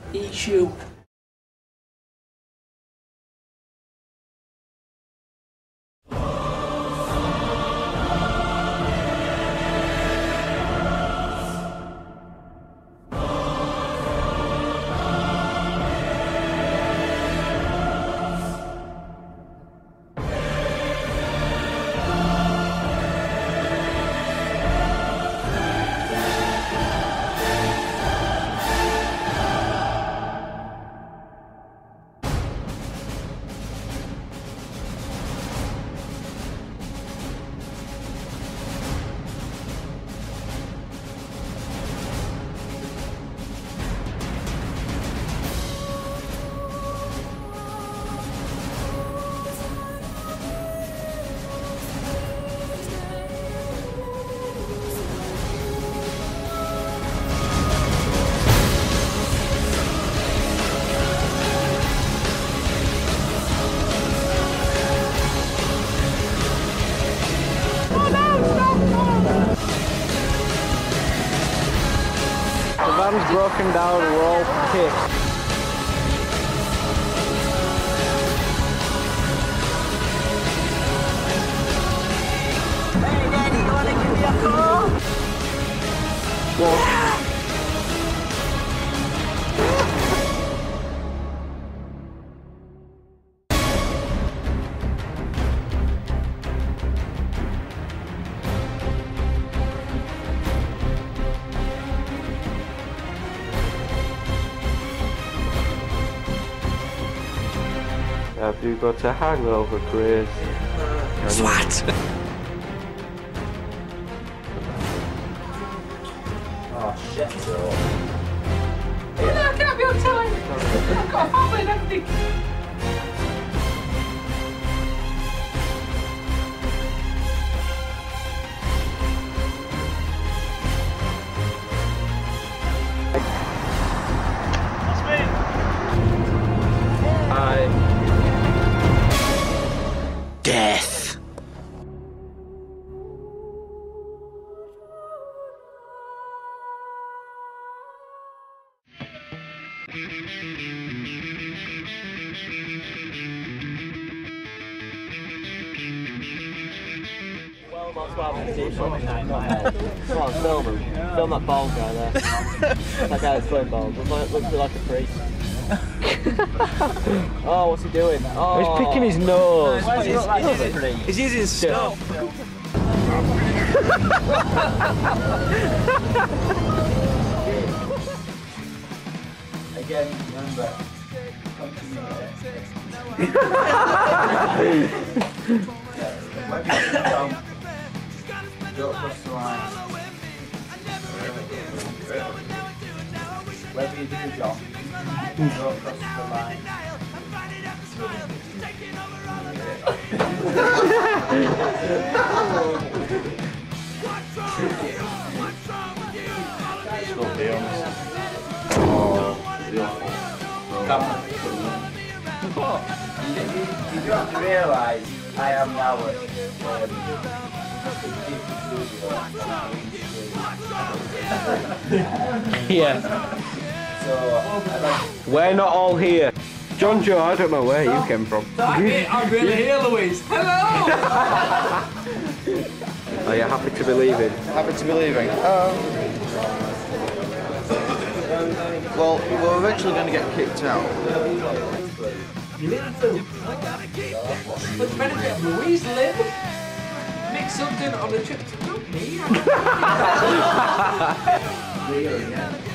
issue. The van's broken down, we're all pissed. Hey Daddy, you wanna give me a call? What? Have you got a hangover, Chris? Swat! Oh shit, bro. I can't be on time! I've got a family and everything! Death. Well, that's why I'm come on, film him. Film that bald guy there. That guy that's playing bald. Looks a bit like a priest. Oh, what's he doing? Oh, He's picking his nose. He's using stuff. Again, remember. Don't cross the line. Whether you do the job, don't cross the line. You do have to realise I am now Yeah. So, We're not all here. John Joe, I don't know where you came from. I'm really here, Louise. Hello! Are you happy to be leaving? Happy to be leaving. Well, we're eventually going to get kicked out. You little fool. What's the benefit of Louise live? Make something on the trip to Dublin.